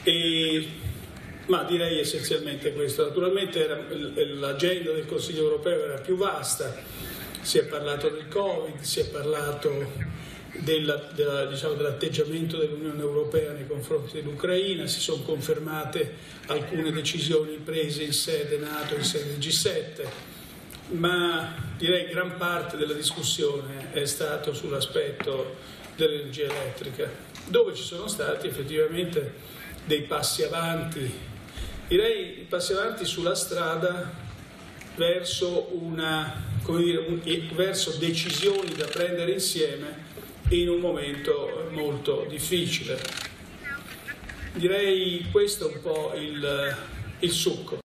Ma direi essenzialmente questo. Naturalmente l'agenda del Consiglio europeo era più vasta, si è parlato del Covid, si è parlato dell'atteggiamento dell'Unione Europea nei confronti dell'Ucraina, si sono confermate alcune decisioni prese in sede NATO, in sede G7, ma direi gran parte della discussione è stato sull'aspetto dell'energia elettrica, dove ci sono stati effettivamente dei passi avanti. Direi passi avanti sulla strada verso verso decisioni da prendere insieme in un momento molto difficile. Direi questo è un po' il succo.